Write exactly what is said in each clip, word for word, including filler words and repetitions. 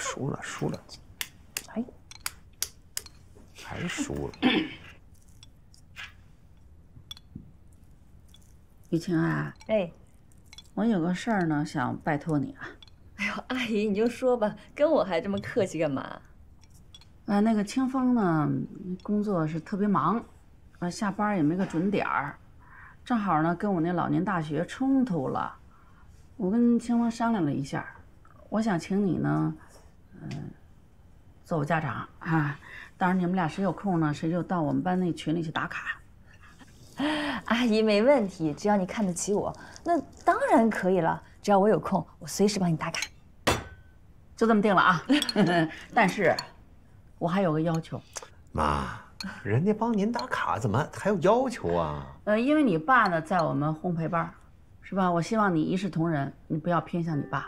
输了，输了， 哎， 还输了。 雨晴啊， 哎， 我有个事儿呢，想拜托你啊。 哎呦，阿姨你就说吧，跟我还这么客气干嘛？ 呃，那个清风呢，工作是特别忙，呃，下班也没个准点儿，正好呢跟我那老年大学冲突了。我跟清风商量了一下，我想请你呢，嗯、呃，做我家长啊。当然你们俩谁有空呢，谁就到我们班那群里去打卡。 阿姨没问题，只要你看得起我，那当然可以了。只要我有空，我随时帮你打卡。 就这么定了啊。但是，我还有个要求。 妈，人家帮您打卡，怎么还有要求啊？ 呃，因为你爸呢在我们烘焙班，是吧？我希望你一视同仁，你不要偏向你爸。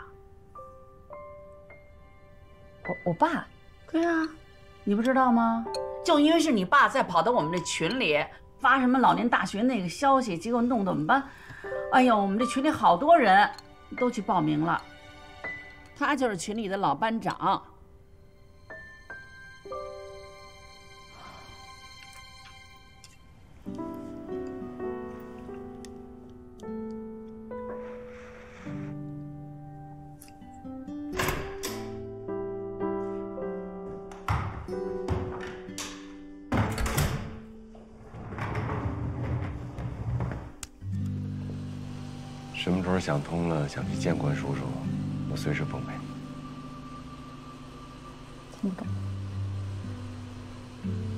我我爸？ 对啊，你不知道吗？就因为是你爸在跑到我们这群里发什么老年大学那个消息，结果弄得我们班，哎呦，我们这群里好多人都去报名了。他就是群里的老班长。 什么时候想通了，想去见关叔叔，我随时奉陪。 听不懂。